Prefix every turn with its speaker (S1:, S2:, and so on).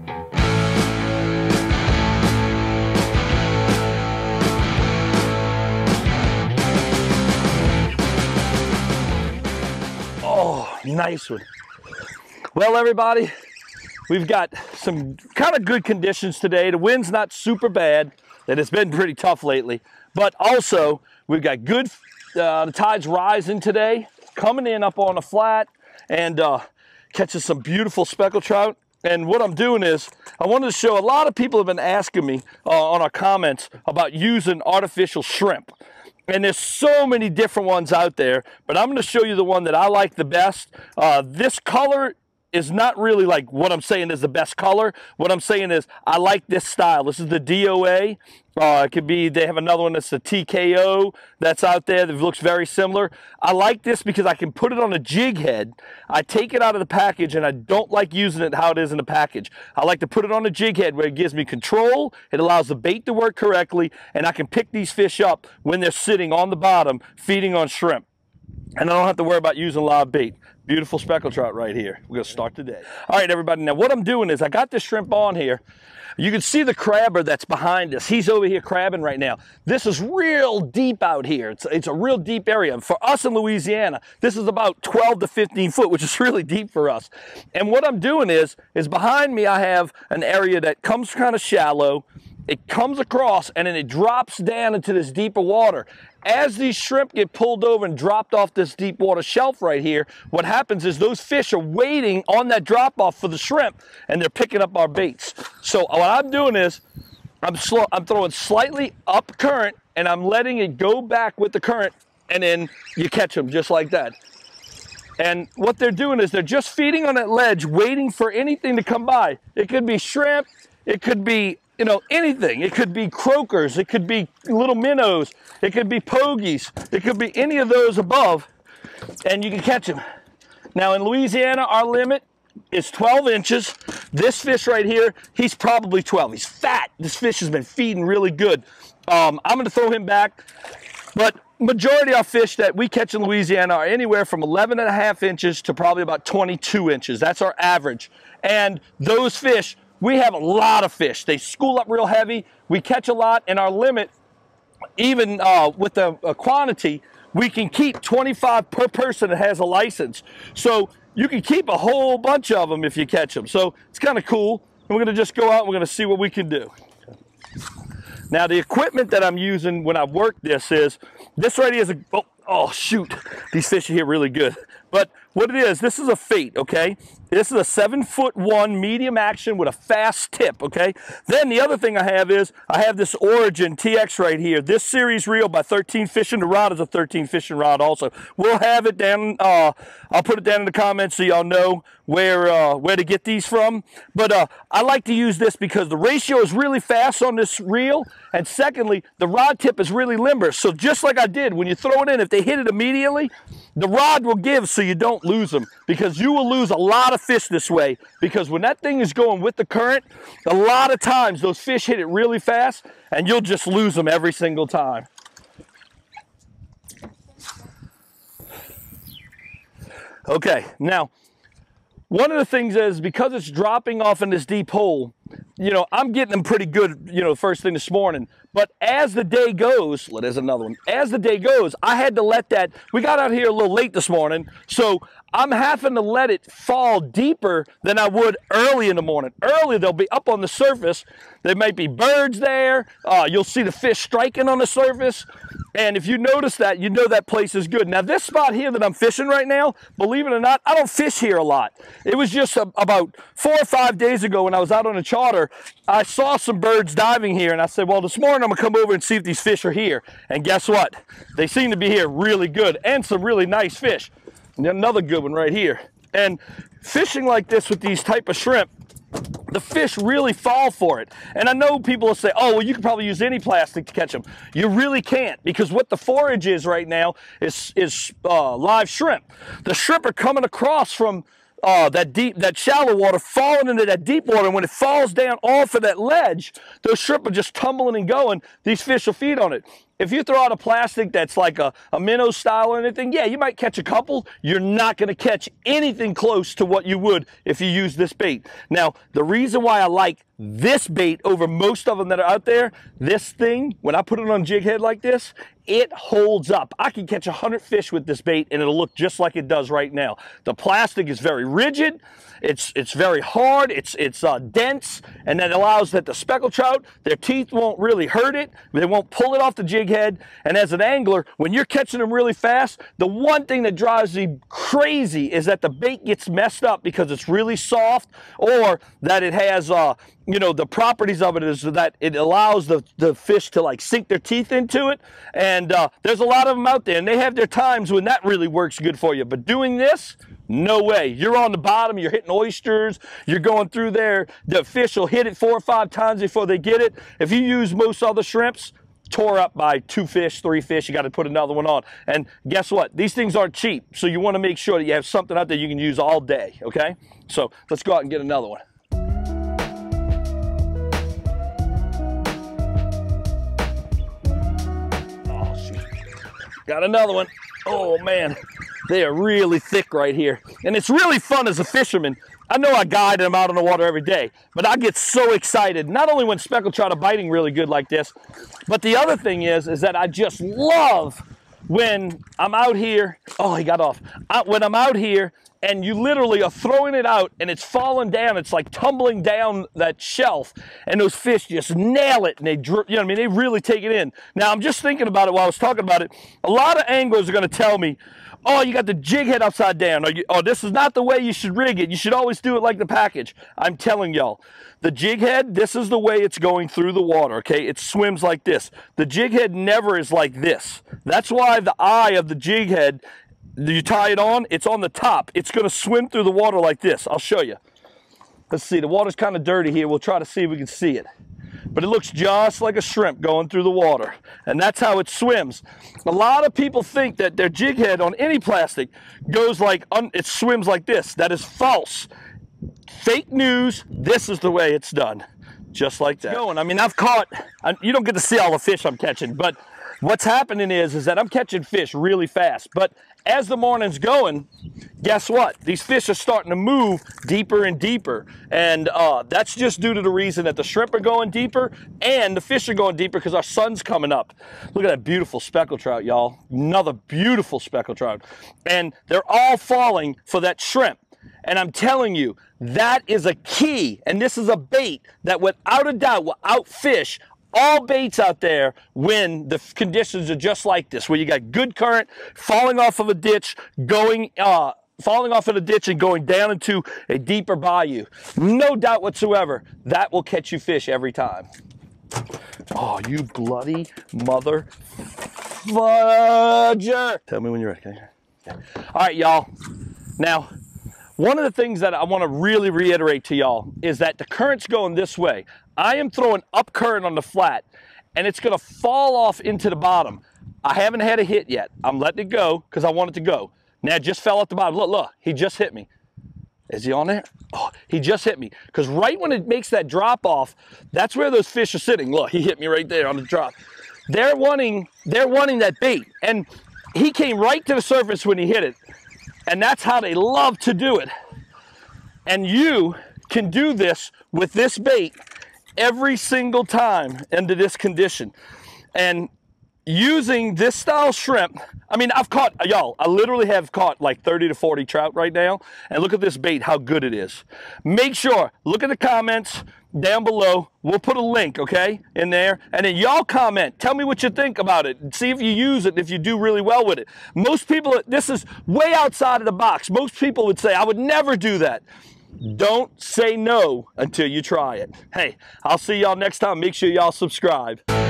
S1: Oh, nice one. Well, everybody, we've got some kind of good conditions today. The wind's not super bad, and it's been pretty tough lately. But also, we've got good, the tide's rising today, coming in up on the flat, and catching some beautiful speckled trout. And what I'm doing is, I wanted to show, a lot of people have been asking me on our comments about using artificial shrimp. And there's so many different ones out there, but I'm going to show you the one that I like the best. This color is not really like what I'm saying is the best color. What I'm saying is I like this style. This is the DOA. It could be, they have another one that's the TKO that's out there that looks very similar. I like this because I can put it on a jig head. I take it out of the package, and I don't like using it how it is in the package. I like to put it on a jig head where it gives me control, it allows the bait to work correctly, and I can pick these fish up when they're sitting on the bottom feeding on shrimp. And I don't have to worry about using live bait. Beautiful speckled trout right here. We're going to start the day. All right, everybody. Now, what I'm doing is I got this shrimp on here. You can see the crabber that's behind us. He's over here crabbing right now. This is real deep out here. It's a real deep area. For us in Louisiana, this is about 12 to 15 foot, which is really deep for us. And what I'm doing is behind me I have an area that comes kind of shallow. It comes across, and then it drops down into this deeper water. As these shrimp get pulled over and dropped off this deep water shelf right here, what happens is those fish are waiting on that drop off for the shrimp, and they're picking up our baits. So what I'm doing is I'm throwing slightly up current, and I'm letting it go back with the current, and then you catch them just like that. And what they're doing is they're just feeding on that ledge, waiting for anything to come by. It could be shrimp, it could be, you know, anything. It could be croakers, it could be little minnows, it could be pogies, it could be any of those above, and you can catch them. Now in Louisiana, our limit is 12 inches. This fish right here, he's probably 12. He's fat. This fish has been feeding really good. I'm going to throw him back, but majority of our fish that we catch in Louisiana are anywhere from 11.5 inches to probably about 22 inches. That's our average. And those fish, we have a lot of fish. They school up real heavy. We catch a lot, and our limit, even with the quantity, we can keep 25 per person that has a license. So you can keep a whole bunch of them if you catch them. So it's kind of cool. And we're going to just go out and we're going to see what we can do. Now the equipment that I'm using when I work this is, this right here is a, oh shoot, these fish are here really good. But what it is, this is a Fate, okay? This is a 7'1" medium action with a fast tip, okay? Then the other thing I have is, I have this Origin TX right here. This series reel by 13 Fishing. The rod is a 13 Fishing rod also. We'll have it down, I'll put it down in the comments so y'all know where to get these from. But I like to use this because the ratio is really fast on this reel, and secondly, the rod tip is really limber. So just like I did, when you throw it in, if they hit it immediately, the rod will give so you don't lose them, because you will lose a lot of fish this way, because when that thing is going with the current, a lot of times those fish hit it really fast and you'll just lose them every single time. Okay, now one of the things is, because it's dropping off in this deep hole, you know, I'm getting them pretty good, you know, first thing this morning. But as the day goes, well, there's another one. As the day goes, I had to let that, we got out here a little late this morning, so I'm having to let it fall deeper than I would early in the morning. Early, they'll be up on the surface. There might be birds there. You'll see the fish striking on the surface. And if you notice that, you know that place is good. Now, this spot here that I'm fishing right now, believe it or not, I don't fish here a lot. It was just about 4 or 5 days ago when I was out on a charter, I saw some birds diving here, and I said, well, this morning I'm going to come over and see if these fish are here. And guess what? They seem to be here really good, and some really nice fish. And another good one right here. And fishing like this with these type of shrimp, the fish really fall for it. And I know people will say, oh, well, you can probably use any plastic to catch them. You really can't, because what the forage is right now is live shrimp. The shrimp are coming across from that shallow water, falling into that deep water. And when it falls down off of that ledge, those shrimp are just tumbling and going. These fish will feed on it. If you throw out a plastic that's like a minnow style or anything, yeah, you might catch a couple. You're not going to catch anything close to what you would if you use this bait. Now, the reason why I like this bait over most of them that are out there, this thing, when I put it on a jig head like this, it holds up. I can catch 100 fish with this bait and it'll look just like it does right now. The plastic is very rigid. It's very hard. It's dense, and that allows that the speckled trout, their teeth won't really hurt it. They won't pull it off the jig head. And as an angler, when you're catching them really fast, the one thing that drives me crazy is that the bait gets messed up because it's really soft, or that it has you know, the properties of it is that it allows the fish to like sink their teeth into it. And there's a lot of them out there, and they have their times when that really works good for you. But doing this, no way. You're on the bottom, you're hitting oysters, you're going through there. The fish will hit it 4 or 5 times before they get it. If you use most other shrimps, tore up by 2 fish, 3 fish, you got to put another one on. And guess what? These things aren't cheap. So you want to make sure that you have something out there you can use all day, okay? So let's go out and get another one. Got another one. Oh man, they are really thick right here. And it's really fun as a fisherman. I know I guide them out on the water every day, but I get so excited, not only when speckled trout are biting really good like this, but the other thing is that I just love when I'm out here. Oh, he got off. When I'm out here and you literally are throwing it out and it's falling down, it's like tumbling down that shelf, and those fish just nail it, and they, you know what I mean, they really take it in. Now, I'm just thinking about it while I was talking about it. A lot of anglers are going to tell me, oh, you got the jig head upside down, or this is not the way you should rig it. You should always do it like the package. I'm telling y'all, the jig head, this is the way it's going through the water, okay? It swims like this. The jig head never is like this. That's why the eye of the jig head, you tie it on, it's on the top. It's going to swim through the water like this. I'll show you. Let's see, the water's kind of dirty here. We'll try to see if we can see it. But it looks just like a shrimp going through the water. And that's how it swims. A lot of people think that their jig head on any plastic goes like, it swims like this. That is false. Fake news. This is the way it's done. Just like that. I mean, I've caught, you don't get to see all the fish I'm catching, but what's happening is that I'm catching fish really fast. But as the morning's going, guess what? These fish are starting to move deeper and deeper. And that's just due to the reason that the shrimp are going deeper and the fish are going deeper because our sun's coming up. Look at that beautiful speckled trout, y'all. Another beautiful speckled trout. And they're all falling for that shrimp. And I'm telling you, that is a key. And this is a bait that without a doubt will outfish all baits out there when the conditions are just like this, where you got good current, falling off of a ditch, falling off of a ditch and going down into a deeper bayou. No doubt whatsoever, that will catch you fish every time. Oh, you bloody mother fudger. Tell me when you're ready. Okay. All right, y'all. Now, one of the things that I want to really reiterate to y'all is that the current's going this way. I am throwing up current on the flat, and it's going to fall off into the bottom. I haven't had a hit yet. I'm letting it go because I want it to go. Now, it just fell at the bottom. Look, look, he just hit me. Is he on there? Oh, he just hit me. Because right when it makes that drop off, that's where those fish are sitting. Look, he hit me right there on the drop. They're wanting that bait. And he came right to the surface when he hit it. And that's how they love to do it. And you can do this with this bait every single time under this condition. And using this style shrimp, I mean, I've caught, y'all, I literally have caught like 30 to 40 trout right now. And look at this bait, how good it is. Make sure, look at the comments down below. We'll put a link, okay, in there. And then y'all comment. Tell me what you think about it. See if you use it, if you do really well with it. Most people, this is way outside of the box. Most people would say, I would never do that. Don't say no until you try it. Hey, I'll see y'all next time. Make sure y'all subscribe.